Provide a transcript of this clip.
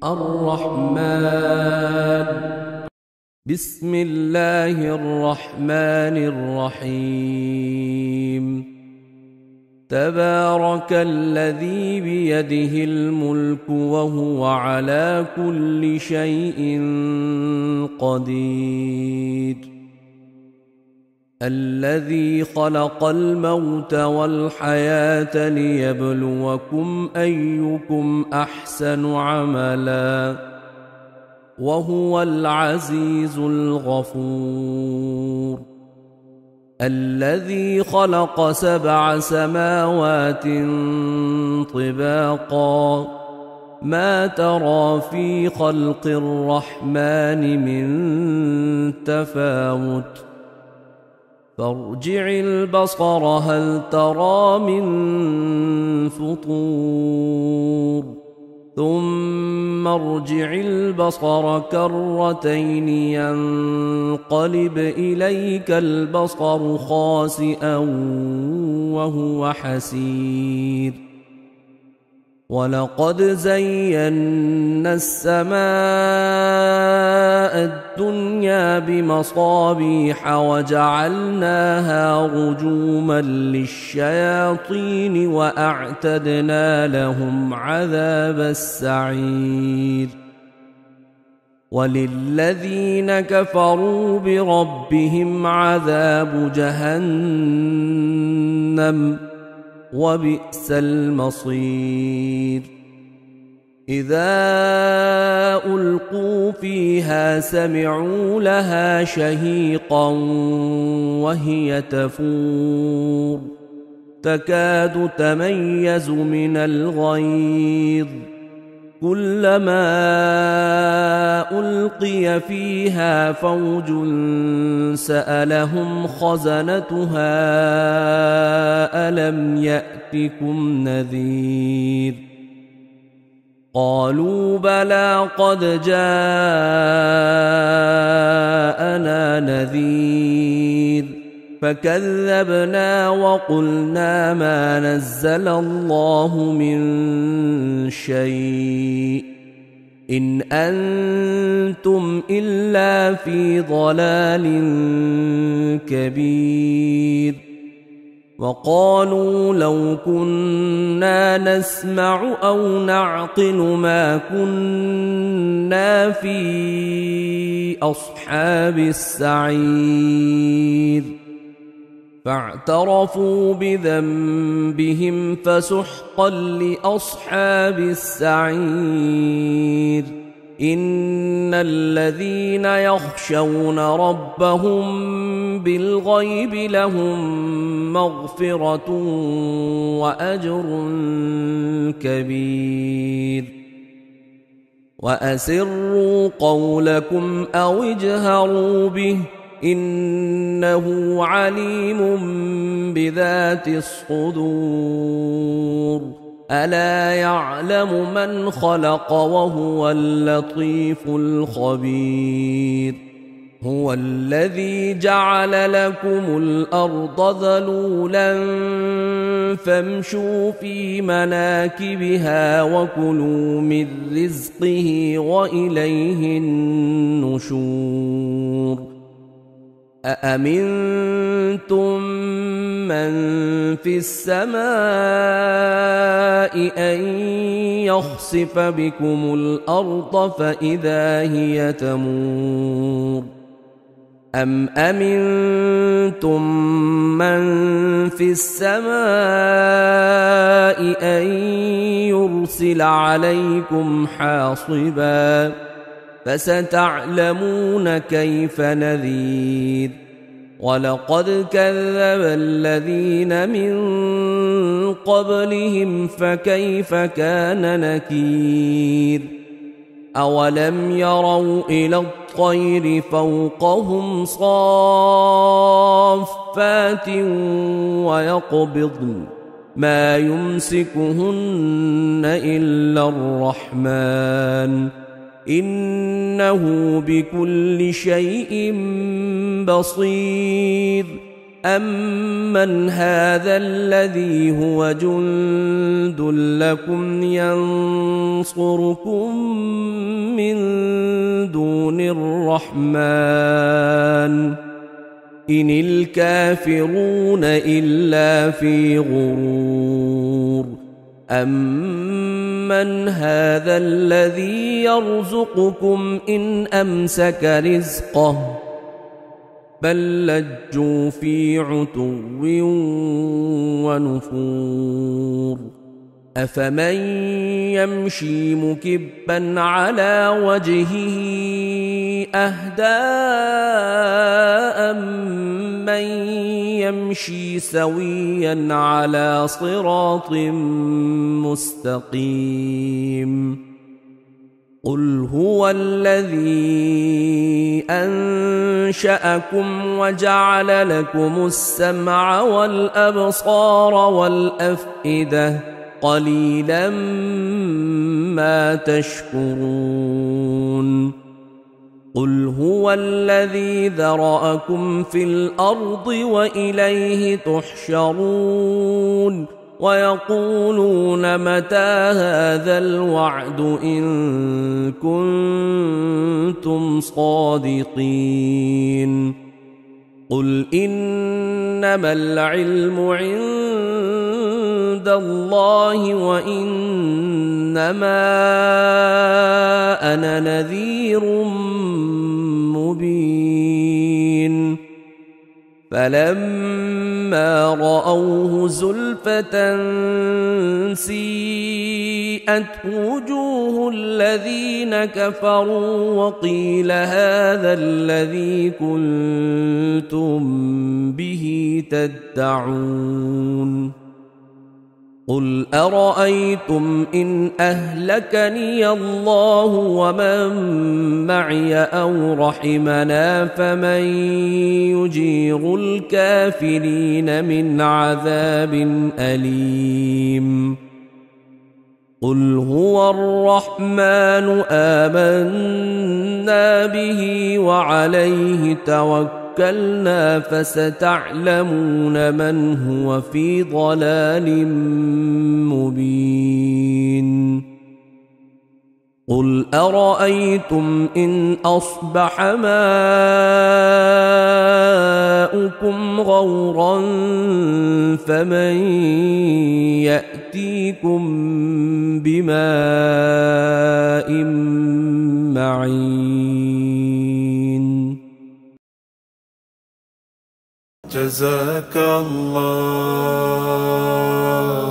الرحمن. بسم الله الرحمن الرحيم. تبارك الذي بيده الملك وهو على كل شيء قدير. الذي خلق الموت والحياة ليبلوكم أيكم أحسن عملا وهو العزيز الغفور. الذي خلق 7 سماوات طباقا ما ترى في خلق الرحمن من تفاوت فارجع البصر هل ترى من فطور ثم ارجع البصر كرتين ينقلب إليك البصر خاسئا وهو حسير. ولقد زينا السماء الدنيا بمصابيح وجعلناها رجوما للشياطين وأعتدنا لهم عذاب السعير. وللذين كفروا بربهم عذاب جهنم وبئس المصير. إذا ألقوا فيها سمعوا لها شهيقا وهي تفور تكاد تميز من الغيظ كلما ألقي فيها فوج سألهم خزنتها ألم يأتكم نذير قالوا بلى قد جاءنا نذير فكذبنا وقلنا ما نزل الله من شيء إن أنتم إلا في ضلال كبير. وقالوا لو كنا نسمع أو نعقل ما كنا في أصحاب السعير فاعترفوا بذنبهم فسحقا لأصحاب السعير. إن الذين يخشون ربهم بالغيب لهم مغفرة وأجر كبير. وأسروا قولكم أو اجهروا به إنه عليم بذات الصدور. ألا يعلم من خلق وهو اللطيف الخبير. هو الذي جعل لكم الأرض ذلولا فامشوا في مناكبها وكلوا من رزقه وإليه النشور. أأمنتم من في السماء أن يخسف بكم الأرض فإذا هي تمور أم أمنتم من في السماء أن يرسل عليكم حاصبا فستعلمون كيف نذير. ولقد كذب الذين من قبلهم فكيف كان نكير. أولم يروا إلى الطير فوقهم صافات ويقبضن ما يمسكهن إلا الرحمن إنه بكل شيء بصير. أَمَّنْ هَذَا الَّذِي هُوَ جُندٌ لَّكُمْ يَنصُرُكُم مِّن دُونِ الرَّحْمَٰنِ إِنِ الْكَافِرُونَ إِلَّا فِي غُرُورٍ أَمَّنْ هَذَا الَّذِي يَرْزُقُكُمْ إِنْ أَمْسَكَ رِزْقَهُ بَل لَّجُّوا فِي عُتُوٍّ وَنُفُورٍ أَفَمَن يَمْشِي مُكِبًّا عَلَى وَجْهِهِ أَهْدَىٰ أَمَّن يَمْشِي سَوِيًّا عَلَىٰ صِرَاطٍ مُّسْتَقِيمٍ قُلْ هُوَ الَّذِي أَنشَأَكُمْ وَجَعَلَ لَكُمُ السَّمْعَ وَالْأَبْصَارَ وَالْأَفْئِدَةَ قَلِيلًا مَّا تَشْكُرُونَ قُلْ هُوَ الَّذِي ذَرَأَكُمْ فِي الْأَرْضِ وَإِلَيْهِ تُحْشَرُونَ وَيَقُولُونَ مَتَىٰ هَٰذَا الْوَعْدُ إِن كُنتُمْ صَادِقِينَ قُلْ إِنَّمَا الْعِلْمُ عِندَ اللَّهِ وَإِنَّمَا أَنَا نَذِيرٌ مُّبِينٌ فَلَمَّا رَأَوْهُ زُلْفَةً سِيئَتْ وُجُوهُ الَّذِينَ كَفَرُوا وَقِيلَ هَٰذَا الَّذِي كُنتُم بِهِ تَدَّعُونَ قُلْ أَرَأَيْتُمْ إِنْ أَهْلَكَنِيَ اللَّهُ وَمَن مَّعِيَ أَوْ رَحِمَنَا فَمَن يُجِيرُ الْكَافِرِينَ مِنْ عَذَابٍ أَلِيمٍ قُلْ هُوَ الرَّحْمَٰنُ آمَنَّا بِهِ وَعَلَيْهِ توكلنا فستعلمون من هو في ضلال مبين قل أرأيتم إن أصبح ماؤكم غورا فمن يأتيكم بماء معين جزاك الله